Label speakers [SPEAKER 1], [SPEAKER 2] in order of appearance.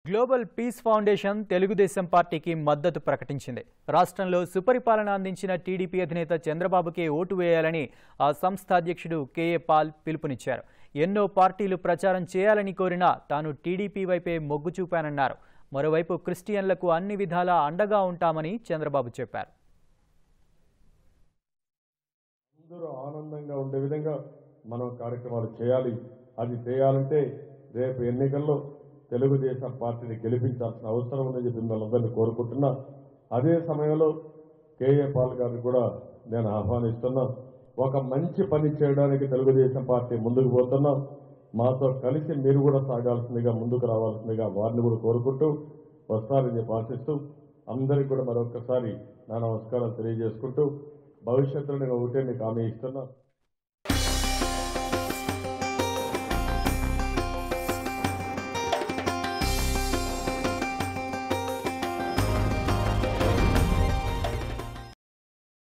[SPEAKER 1] Global peace foundation Telugu Desam పార్టీకి మద్దతు ప్రకటించింది. రాష్ట్రంలో సుపరిపాలన అందించిన టీడీపీ అధినేత చంద్రబాబుకే ఓటు వేయాలని ఆ సంస్థ అధ్యక్షుడు కేఏ పాల్ పిలుపునిచ్చారు. ఎన్నో పార్టీలు ప్రచారం చేయాలని కోరినా తాను టీడీపీ వైపే మొగ్గు చూపానన్నారు. మరోవైపు క్రిస్టియన్లకు అన్ని విధాలా అండగా ఉంటామని చంద్రబాబు చెప్పారు.
[SPEAKER 2] అందరూ ఆనందంగా ఉండే విధంగా మనం కార్యక్రమాలు చేయాలి. అది చేయాలంటే రేపు ఎన్నికల్లో తెలుగుదేశం పార్టీని గెలిపించాల్సిన అవసరం ఉందని చెప్పి మిమ్మల్ని అందరినీ కోరుకుంటున్నా. అదే సమయంలో కేఏ పాల్ గారిని కూడా నేను ఆహ్వానిస్తున్నా. ఒక మంచి పని చేయడానికి తెలుగుదేశం పార్టీ ముందుకు పోతున్నాం. మాతో కలిసి మీరు కూడా సాగాల్సిందిగా, ముందుకు రావాల్సిందిగా వారిని కూడా కోరుకుంటూ వస్తారని చెప్పి ఆశిస్తూ అందరికీ కూడా మరొకసారి నా నమస్కారం తెలియజేసుకుంటూ భవిష్యత్తులో నేను ఒకటే మీకు హామీ ఇస్తున్నా.